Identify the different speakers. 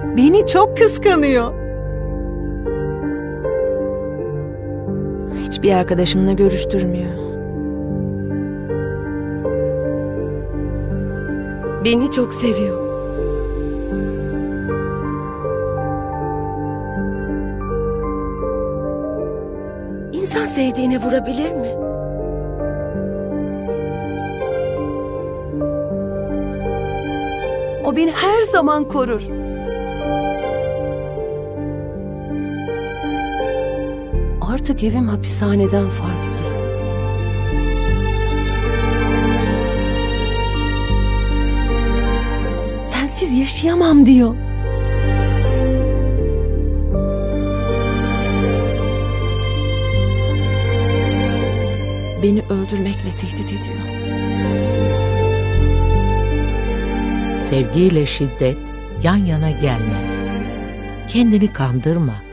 Speaker 1: Beni çok kıskanıyor. Hiçbir arkadaşımla görüştürmüyor.
Speaker 2: Beni çok seviyor. İnsan sevdiğine vurabilir mi? O beni her zaman korur. Artık evim hapishaneden farksız. Sensiz yaşayamam diyor. Beni öldürmekle tehdit ediyor.
Speaker 3: Sevgiyle şiddet yan yana gelmez. Kendini kandırma.